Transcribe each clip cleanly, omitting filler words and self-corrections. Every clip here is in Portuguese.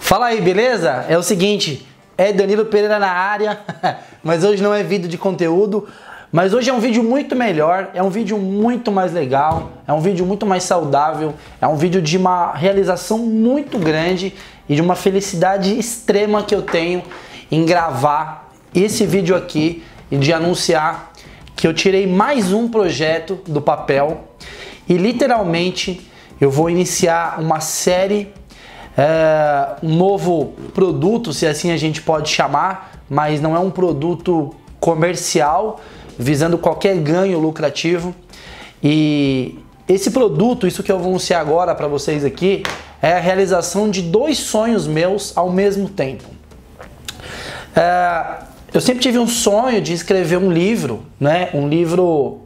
Fala aí, beleza? É o seguinte, é Danilo Pereira na área, mas hoje não é vídeo de conteúdo, mas hoje é um vídeo muito melhor, é um vídeo muito mais legal, é um vídeo muito mais saudável, é um vídeo de uma realização muito grande e de uma felicidade extrema que eu tenho em gravar esse vídeo aqui e de anunciar que eu tirei mais um projeto do papel e literalmente eu vou iniciar uma série, um novo produto, se assim a gente pode chamar, mas não é um produto comercial visando qualquer ganho lucrativo. E esse produto, isso que eu vou anunciar agora para vocês aqui, é a realização de dois sonhos meus ao mesmo tempo. Eu sempre tive um sonho de escrever um livro, né? Um livro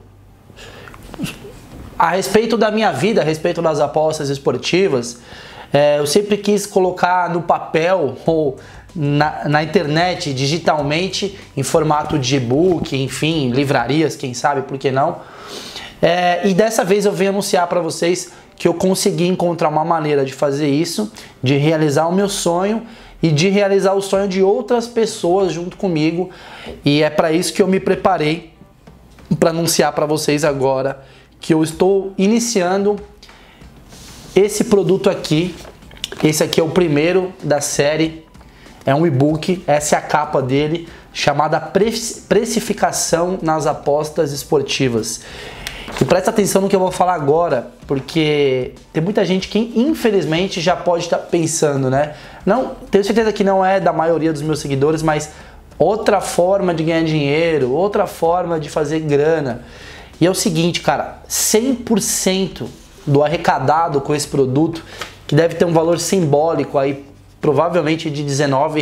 a respeito da minha vida, a respeito das apostas esportivas. Eu sempre quis colocar no papel ou na internet, digitalmente, em formato de e-book, enfim, livrarias, quem sabe, por que não? E dessa vez eu venho anunciar para vocês que eu consegui encontrar uma maneira de fazer isso, de realizar o meu sonho e de realizar o sonho de outras pessoas junto comigo. E é para isso que eu me preparei para anunciar para vocês agora que eu estou iniciando esse produto aqui. Esse aqui é o primeiro da série, é um e-book, essa é a capa dele, chamada Precificação nas Apostas Esportivas. E presta atenção no que eu vou falar agora, porque tem muita gente que infelizmente já pode estar pensando, né? Não, tenho certeza que não é da maioria dos meus seguidores, mas outra forma de ganhar dinheiro, outra forma de fazer grana. E é o seguinte, cara, 100% do arrecadado com esse produto, que deve ter um valor simbólico aí, provavelmente de R$19,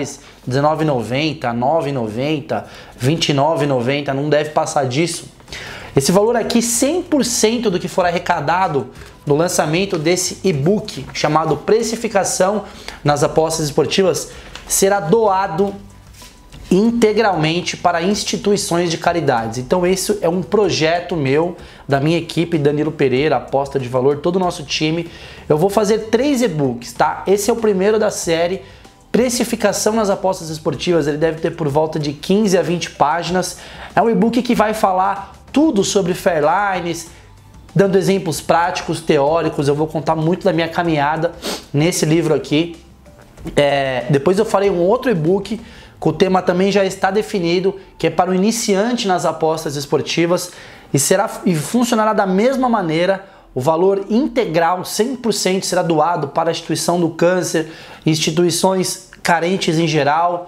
R$19,90, R$9,90, R$29,90, não deve passar disso. Esse valor aqui, 100% do que for arrecadado no lançamento desse e-book chamado Precificação nas Apostas Esportivas, será doado integralmente para instituições de caridades. Então esse é um projeto meu, da minha equipe, Danilo Pereira, Aposta de Valor, todo o nosso time. Eu vou fazer 3 e-books, tá? Esse é o primeiro da série, Precificação nas Apostas Esportivas. Ele deve ter por volta de 15 a 20 páginas. É um e-book que vai falar tudo sobre Fairlines, dando exemplos práticos, teóricos. Eu vou contar muito da minha caminhada nesse livro aqui. Depois eu farei um outro e-book, que o tema também já está definido, que é para o iniciante nas apostas esportivas e funcionará da mesma maneira. O valor integral, 100%, será doado para a instituição do câncer, instituições carentes em geral,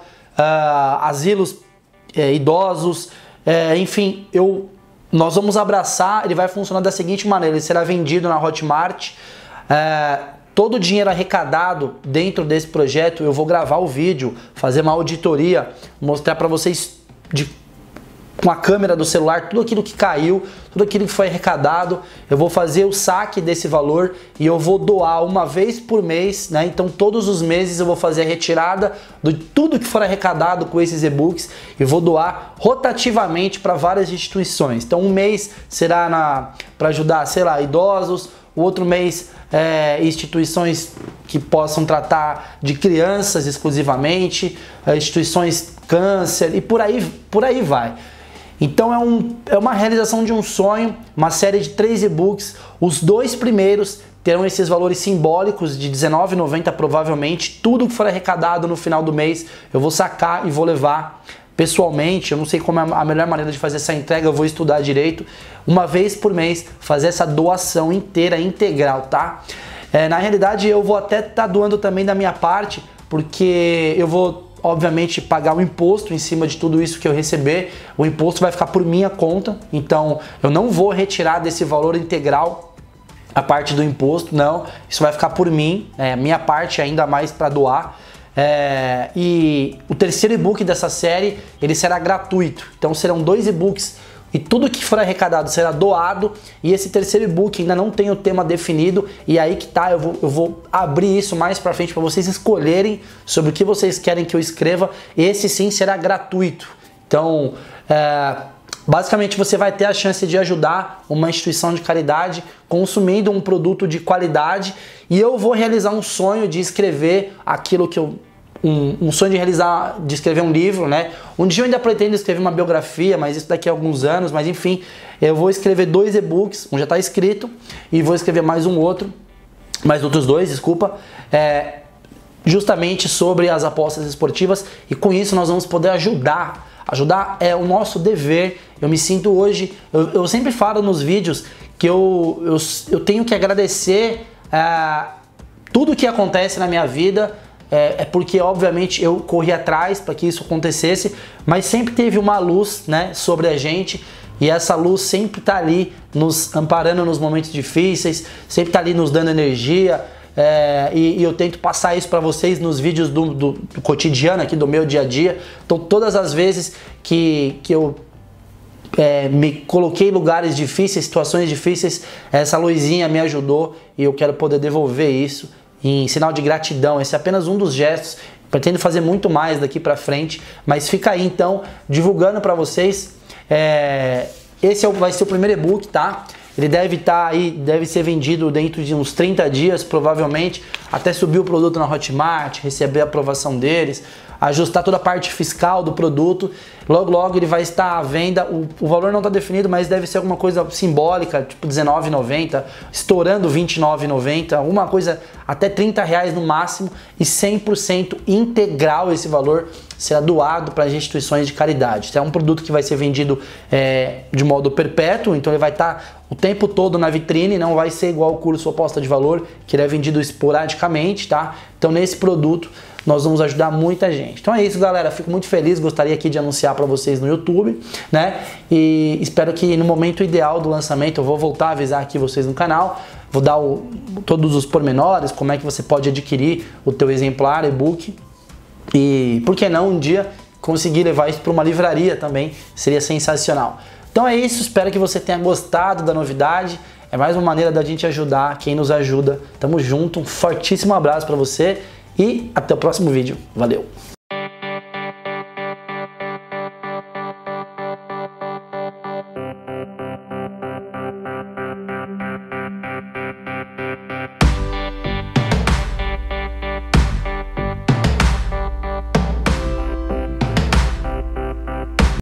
asilos idosos, enfim, nós vamos abraçar. Ele vai funcionar da seguinte maneira: ele será vendido na Hotmart. Todo o dinheiro arrecadado dentro desse projeto, eu vou gravar o vídeo, fazer uma auditoria, mostrar para vocês com a câmera do celular tudo aquilo que caiu, tudo aquilo que foi arrecadado. Eu vou fazer o saque desse valor e eu vou doar uma vez por mês, né? Então todos os meses eu vou fazer a retirada de tudo que for arrecadado com esses e-books e vou doar rotativamente para várias instituições. Então um mês será para ajudar, sei lá, idosos, o outro mês instituições que possam tratar de crianças exclusivamente, instituições câncer e por aí vai. Então é uma realização de um sonho, uma série de 3 e-books. Os 2 primeiros terão esses valores simbólicos de R$19,90 provavelmente. Tudo que for arrecadado no final do mês eu vou sacar e vou levar pessoalmente. Eu não sei como é a melhor maneira de fazer essa entrega, eu vou estudar direito. Uma vez por mês fazer essa doação inteira, integral, tá? Na realidade eu vou até estar doando também da minha parte, porque eu vou obviamente pagar o imposto em cima de tudo isso que eu receber. O imposto vai ficar por minha conta, então eu não vou retirar desse valor integral a parte do imposto, não. Isso vai ficar por mim, minha parte ainda mais para doar. E o terceiro e-book dessa série, ele será gratuito. Então serão 2 e-books e tudo que for arrecadado será doado. E esse terceiro e-book ainda não tem o tema definido, e aí que tá, eu vou abrir isso mais pra frente para vocês escolherem sobre o que vocês querem que eu escreva. Esse sim será gratuito. Então Basicamente, você vai ter a chance de ajudar uma instituição de caridade consumindo um produto de qualidade, e eu vou realizar um sonho de escrever aquilo que eu... Um sonho de escrever um livro, né? Um dia eu ainda pretendo escrever uma biografia, mas isso daqui a alguns anos, mas enfim, eu vou escrever 2 e-books, um já está escrito, e vou escrever mais outros 2, desculpa, justamente sobre as apostas esportivas, e com isso nós vamos poder ajudar. Ajudar é o nosso dever. Eu me sinto hoje, eu sempre falo nos vídeos que eu tenho que agradecer tudo que acontece na minha vida, porque obviamente eu corri atrás para que isso acontecesse, mas sempre teve uma luz, né, sobre a gente, e essa luz sempre está ali nos amparando nos momentos difíceis, sempre está ali nos dando energia. E eu tento passar isso para vocês nos vídeos do cotidiano aqui, do meu dia a dia. Então todas as vezes que eu me coloquei em lugares difíceis, situações difíceis, essa luzinha me ajudou, e eu quero poder devolver isso em sinal de gratidão. Esse é apenas um dos gestos. Pretendo fazer muito mais daqui para frente, mas fica aí então divulgando para vocês. Esse vai ser o primeiro e-book, tá? Ele deve estar aí, deve ser vendido dentro de uns 30 dias, provavelmente, até subir o produto na Hotmart, receber a aprovação deles, ajustar toda a parte fiscal do produto. Logo, logo ele vai estar à venda. O valor não está definido, mas deve ser alguma coisa simbólica, tipo R$19,90, estourando R$29,90, uma coisa até R$30 no máximo, e 100% integral esse valor será doado para as instituições de caridade. Então é um produto que vai ser vendido de modo perpétuo, então ele vai estar o tempo todo na vitrine, não vai ser igual o curso Aposta de Valor, que ele é vendido esporadicamente, tá? Então nesse produto nós vamos ajudar muita gente. Então é isso, galera, fico muito feliz, gostaria aqui de anunciar para vocês no YouTube, né? E espero que no momento ideal do lançamento eu vou voltar a avisar aqui vocês no canal, vou dar todos os pormenores, como é que você pode adquirir o teu exemplar e-book, e por que não um dia conseguir levar isso para uma livraria também, seria sensacional. Então é isso, espero que você tenha gostado da novidade. É mais uma maneira da gente ajudar quem nos ajuda. Tamo junto, um fortíssimo abraço para você e até o próximo vídeo. Valeu!